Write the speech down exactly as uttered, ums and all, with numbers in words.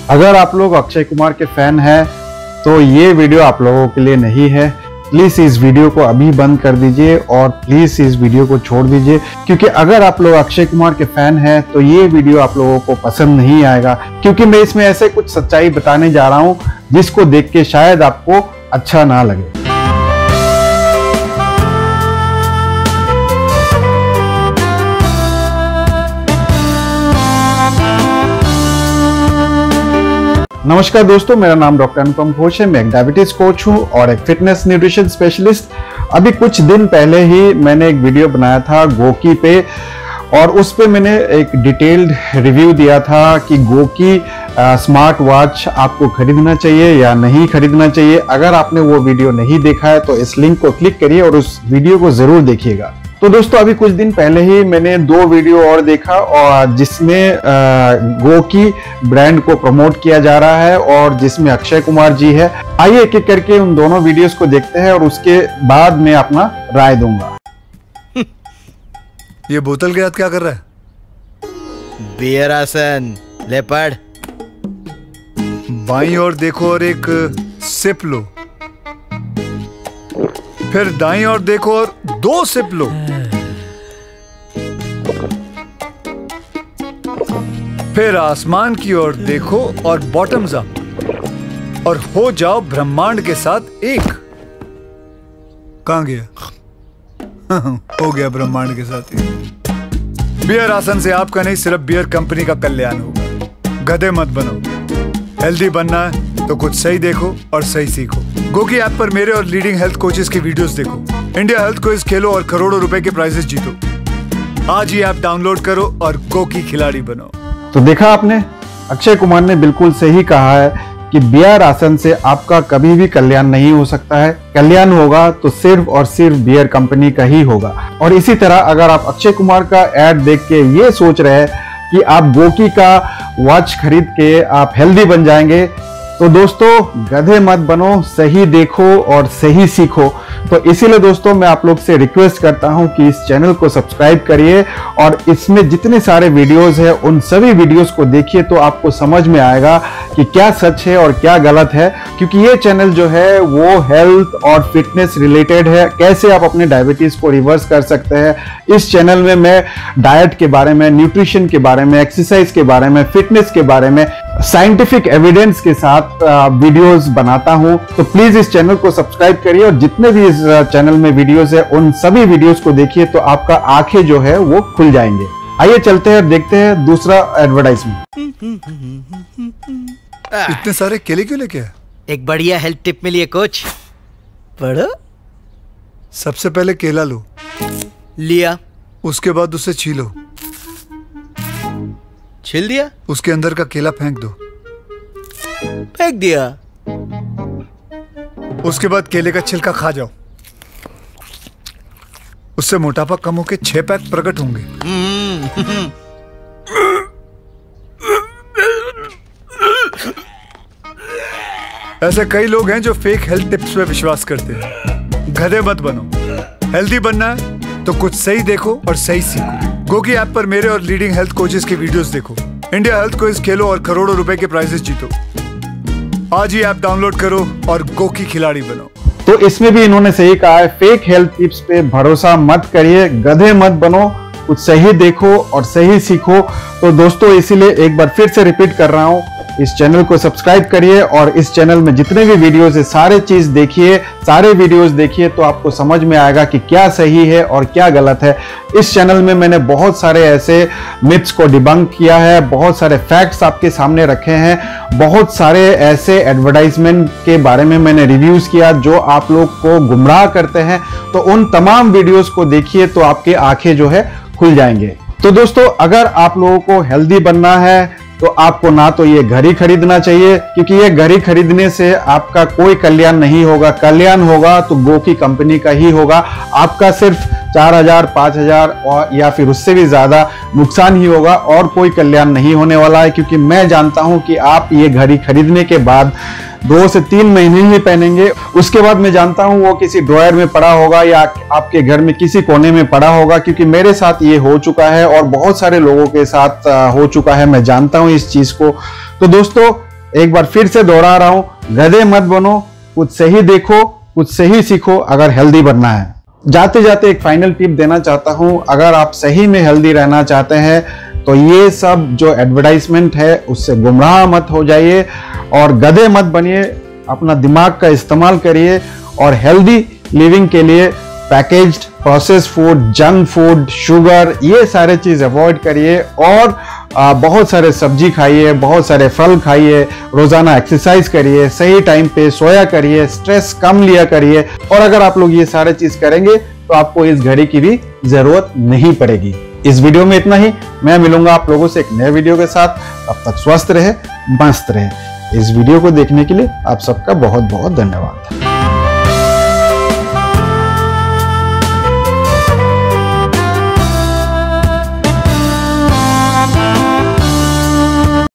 अगर आप लोग अक्षय कुमार के फैन हैं तो ये वीडियो आप लोगों के लिए नहीं है। प्लीज इस वीडियो को अभी बंद कर दीजिए और प्लीज इस वीडियो को छोड़ दीजिए, क्योंकि अगर आप लोग अक्षय कुमार के फैन हैं तो ये वीडियो आप लोगों को पसंद नहीं आएगा, क्योंकि मैं इसमें ऐसे कुछ सच्चाई बताने जा रहा हूं जिसको देख के शायद आपको अच्छा ना लगे। नमस्कार दोस्तों, मेरा नाम डॉक्टर अनुपम घोष है। मैं एक डायबिटीज कोच हूं और एक फिटनेस न्यूट्रिशन स्पेशलिस्ट। अभी कुछ दिन पहले ही मैंने एक वीडियो बनाया था गोकी पे, और उस पे मैंने एक डिटेल्ड रिव्यू दिया था कि गोकी स्मार्ट वॉच आपको खरीदना चाहिए या नहीं खरीदना चाहिए। अगर आपने वो वीडियो नहीं देखा है तो इस लिंक को क्लिक करिए और उस वीडियो को जरूर देखिएगा। तो दोस्तों, अभी कुछ दिन पहले ही मैंने दो वीडियो और देखा और जिसमें गोकी ब्रांड को प्रमोट किया जा रहा है और जिसमें अक्षय कुमार जी है। आइए एक एक करके उन दोनों वीडियोस को देखते हैं और उसके बाद मैं अपना राय दूंगा। ये बोतल के हाथ क्या कर रहा है? बियर आसन ले पढ़। बाईं ओर देखो और एक सिप लो, फिर दाईं ओर देखो और दो सिप लो, फिर आसमान की ओर देखो और बॉटम्स अप, और हो जाओ ब्रह्मांड के साथ एक। कहां गया? हो गया ब्रह्मांड के साथ एक। बियर आसन से आपका नहीं, सिर्फ बियर कंपनी का कल्याण होगा। गधे मत बनो। हेल्दी बनना है तो कुछ सही देखो और सही सीखो। गोकी ऐप पर मेरे और लीडिंग हेल्थ कोचेस की वीडियोस देखो। इंडिया हेल्थ क्विज खेलो और करोड़ों रुपए के प्राइजेस जीतो। आज ही ऐप डाउनलोड करो और गोकी खिलाड़ी बनो। तो देखा आपने, अक्षय कुमार ने बिल्कुल सही कहा है कि बियर आसन से आपका कभी भी कल्याण नहीं हो सकता है। कल्याण होगा तो सिर्फ और सिर्फ बियर कंपनी का ही होगा। और इसी तरह अगर आप अक्षय कुमार का एड देख के ये सोच रहे हैं कि आप गोकी का वॉच खरीद के आप हेल्दी बन जाएंगे, तो दोस्तों गधे मत बनो, सही देखो और सही सीखो। तो इसीलिए दोस्तों मैं आप लोग से रिक्वेस्ट करता हूं कि इस चैनल को सब्सक्राइब करिए और इसमें जितने सारे वीडियोस हैं उन सभी वीडियोस को देखिए, तो आपको समझ में आएगा कि क्या सच है और क्या गलत है। क्योंकि ये चैनल जो है वो हेल्थ और फिटनेस रिलेटेड है। कैसे आप अपने डायबिटीज को रिवर्स कर सकते हैं, इस चैनल में मैं डाइट के बारे में, न्यूट्रिशन के बारे में, एक्सरसाइज के बारे में, फिटनेस के बारे में साइंटिफिक एविडेंस के साथ वीडियोस बनाता हूं। तो प्लीज इस चैनल को सब्सक्राइब करिए और जितने भी इस चैनल में वीडियोस है उन सभी वीडियोस को देखिए, तो आपका आंखें जो है वो खुल जाएंगे। आइए चलते हैं और देखते हैं दूसरा एडवर्टाइजमेंट। इतने सारे केले क्यों लेके आए? एक बढ़िया हेल्थ टिप मिली है कोच, पढ़ो। सबसे पहले केला लो, लिया। उसके बाद उसे छीलो, छिल दिया। उसके अंदर का केला फेंक दो, फेंक दिया। उसके बाद केले का छिलका खा जाओ। उससे मोटापा कम होके छह पैक प्रकट होंगे। ऐसे कई लोग हैं जो फेक हेल्थ टिप्स पे विश्वास करते हैं। गधे मत बनो। हेल्दी बनना है तो कुछ सही देखो और सही सीखो। गोकी ऐप पर मेरे और लीडिंग हेल्थ कोचेस की वीडियोस देखो। इंडिया हेल्थ क्विज खेलो और करोड़ों रुपए के प्राइजेस जीतो। आज ही ऐप डाउनलोड करो और गोकी खिलाड़ी बनो। तो इसमें भी इन्होंने सही कहा है, फेक हेल्थ टिप्स पे भरोसा मत करिए, गधे मत बनो, कुछ सही देखो और सही सीखो। तो दोस्तों इसीलिए एक बार फिर से रिपीट कर रहा हूं, इस चैनल को सब्सक्राइब करिए और इस चैनल में जितने भी वीडियोस है सारे चीज देखिए, सारे वीडियोस देखिए, तो आपको समझ में आएगा कि क्या सही है और क्या गलत है। इस चैनल में मैंने बहुत सारे ऐसे मिथ्स को डिबंक किया है, बहुत सारे फैक्ट्स आपके सामने रखे हैं, बहुत सारे ऐसे एडवर्टाइजमेंट के बारे में मैंने रिव्यूज किया जो आप लोग को गुमराह करते हैं। तो उन तमाम वीडियोस को देखिए तो आपकी आंखें जो है खुल जाएंगे। तो दोस्तों अगर आप लोगों को हेल्दी बनना है तो आपको ना तो ये घड़ी खरीदना चाहिए, क्योंकि ये घड़ी खरीदने से आपका कोई कल्याण नहीं होगा। कल्याण होगा तो गोकी कंपनी का ही होगा। आपका सिर्फ चार हजार पांच हजार और या फिर उससे भी ज्यादा नुकसान ही होगा और कोई कल्याण नहीं होने वाला है। क्योंकि मैं जानता हूं कि आप ये घड़ी खरीदने के बाद दो से तीन महीने ही पहनेंगे, उसके बाद मैं जानता हूं वो किसी ड्रॉयर में पड़ा होगा या आपके घर में किसी कोने में पड़ा होगा। क्योंकि मेरे साथ ये हो चुका है और बहुत सारे लोगों के साथ हो चुका है, मैं जानता हूं इस चीज को। तो दोस्तों एक बार फिर से दोहरा रहा हूं, गधे मत बनो, कुछ सही देखो, कुछ सही सीखो अगर हेल्दी बनना है। जाते जाते एक फाइनल टिप देना चाहता हूं, अगर आप सही में हेल्दी रहना चाहते हैं तो ये सब जो एडवर्टाइजमेंट है उससे गुमराह मत हो जाइए और गधे मत बनिए। अपना दिमाग का इस्तेमाल करिए और हेल्दी लिविंग के लिए packaged processed food, junk food, sugar, ये सारे चीज अवॉइड करिए और आ, बहुत सारे सब्जी खाइए, बहुत सारे फल खाइए, रोजाना एक्सरसाइज करिए, सही टाइम पे सोया करिए, स्ट्रेस कम लिया करिए। और अगर आप लोग ये सारे चीज करेंगे तो आपको इस घड़ी की भी जरूरत नहीं पड़ेगी। इस वीडियो में इतना ही। मैं मिलूंगा आप लोगों से एक नए वीडियो के साथ। तब तक स्वस्थ रहे, मस्त रहे। इस वीडियो को देखने के लिए आप सबका बहुत बहुत धन्यवाद।